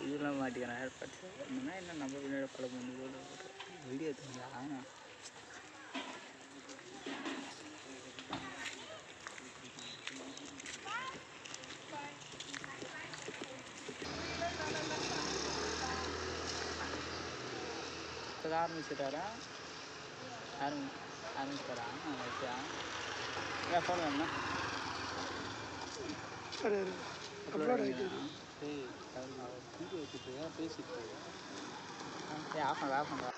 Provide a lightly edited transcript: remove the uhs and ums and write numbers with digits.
இதெல்லாம் மாட்டிக்கிறேன் ஏர்பாட்ஸ் என்னன்னா என்ன நம்ம பின்னாடி பல பண்ணி வீடியோ எடுத்துங்களா இப்போ ஆரம்பிச்சுட்டாரா ஆரம்பிச்சுட்டாரா ஓகே ஏன் ஃபோன் வேணுண்ணா அப்லோட் ஆகிட்டு வீடியோ வச்சுட்டு ஏன் பேசிட்டு ஆஃப் பண்ண